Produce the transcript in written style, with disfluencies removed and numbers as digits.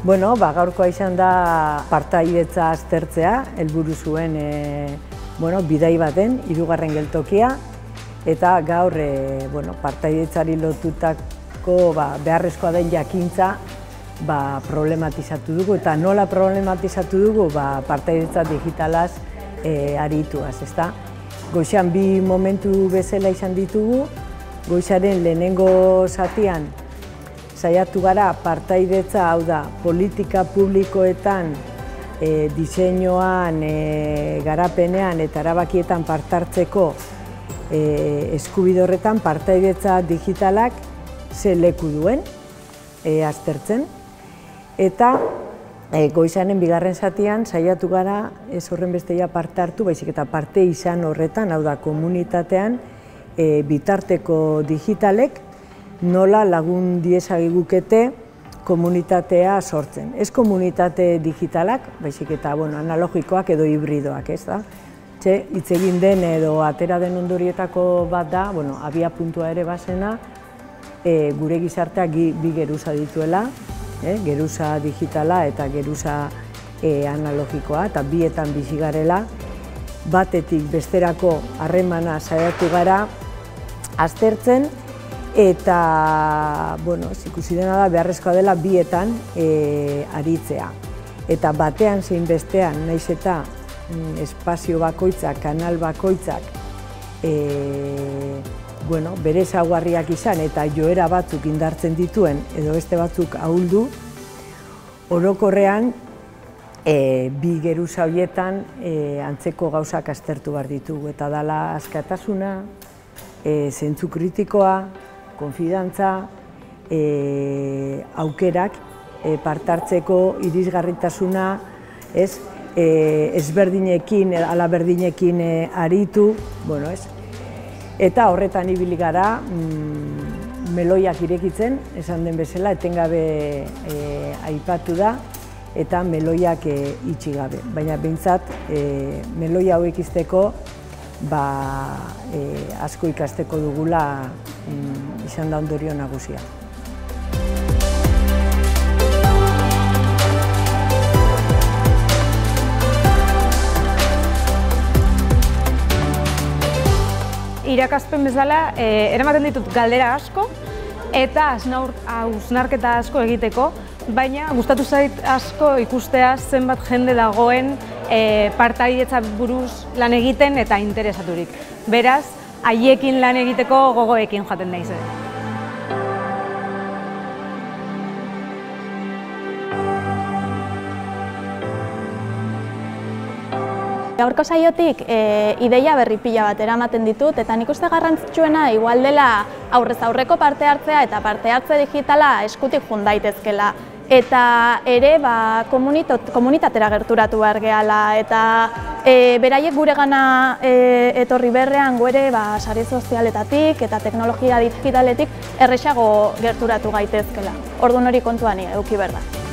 Gaurkoa izan da partaidetza aztertzea, helburu zuen bidai baten, 3. geltokia, eta gaur partaidetzari lotutako beharrezkoa den jakintza problematizatu dugu, eta nola problematizatu dugu partaidetza digitalaz arituaz. Goizean 2 momentu bezala izan ditugu, goizaren lehenengo zatian saiatu gara partaidetza, hau da, politika publikoetan, diseinuan, garapenean eta erabakietan parte hartzeko eskubide horretan partaidetza digitalak ze leku duen aztertzen. Eta goizaren 2. zatian saiatu gara ez horrenbeste parte hartu, baizik eta parte izan horretan, hau da, komunitatean bitarteko digitalek nola lagun diezagigukete komunitatea sortzen. Ez komunitate digitalak, baizik eta analogikoak edo hibridoak, ez da? Hitz egin den edo atera den ondorietako bat da, abia puntua ere bazena, gure gizarteak bi geruza dituela, geruza digitala eta geruza analogikoa, eta bietan bizi garela, batetik besterako harremana saiatu gara aztertzen, eta ikusi dena da beharrezkoa dela bietan aritzea. Eta batean zein bestean, nahiz eta espazio bakoitzak, kanal bakoitzak bere ezaugarriak izan eta joera batzuk indartzen dituen edo beste batzuk ahuldu, orokorrean bi geruza horietan antzeko gauzak aztertu behar ditugu, eta dela askatasuna, zentzu kritikoa, konfidantza, aukerak, parte hartzeko irisgarritasuna, ezberdinekin, ala berdinekin aritu, eta horretan ibili gara meloiak irekitzen, esan den bezala, etengabe aipatu da, eta meloiak itxi gabe. Baina behintzat, meloia hauek izteko asko ikasteko dugula izan da ondorio nagusia. Irakaspen bezala, eramaten ditut galdera asko eta hausnarketa asko egiteko, baina gustatu zait asko ikustea zenbat jende dagoen partaidetza buruz lan egiten eta interesaturik. Beraz, haiekin lan egiteko gogoekin joaten naiz. Gaurko saiotik ideia berri pila bat eramaten ditut, eta nik uste garrantzitsuena igual dela aurrez aurreko parte hartzea eta parte hartze digitala eskutik jun daitezkela. Eta ere komunitatera gerturatu behar gehala, eta beraiek gure gana etorri berrean gu ere sare sozialetatik eta teknologia digitaletik erresago gerturatu gaitezkela. Orduan hori kontuan eduki behar da.